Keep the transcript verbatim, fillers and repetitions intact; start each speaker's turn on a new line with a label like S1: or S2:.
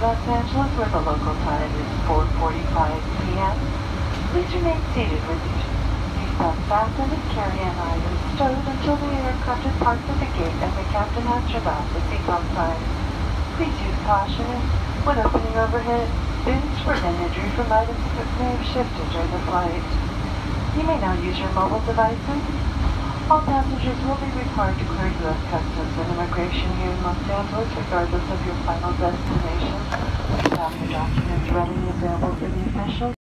S1: Los Angeles, where the local time is four forty-five p m Please remain seated with your seatbelt fastened and carry-on items stowed until the aircraft is parked at the gate and the captain has turned off the seatbelt sign. Please use caution when opening overhead bins to prevent injury from items that may have shifted during the flight. You may now use your mobile devices. All passengers will be required to clear U S Customs and Immigration here in Los Angeles, regardless of your final destination. Please have your documents readily available for the officials.